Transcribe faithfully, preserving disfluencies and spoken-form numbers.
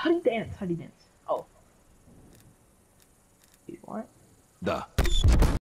How do you dance? How do you dance? Oh. You want? Да.